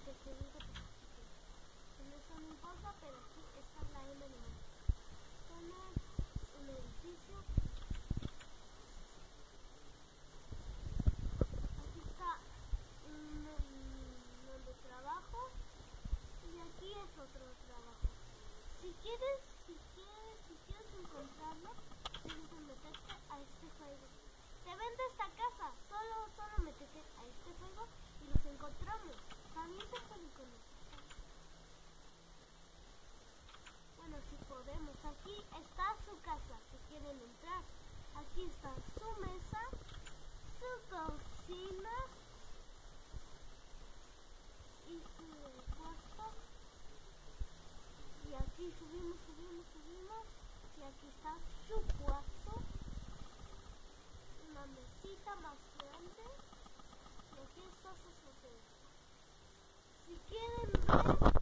porque se ve que eso no importa, pero aquí está la M de más. Tiene un edificio. Aquí está donde trabajo y aquí es otro trabajo. Si quieres encontrarlo, tienes que meterte a este juego. Te vendo esta casa, solo métete a este juego y los encontramos. También se puede conectar. Bueno, si podemos. Aquí está su casa, si quieren entrar. Aquí está su mesa, su cocina y su cuarto. Y aquí subimos. Y aquí está su cuarto. Una mesita más grande. Y aquí está su sofá. Si quieren ver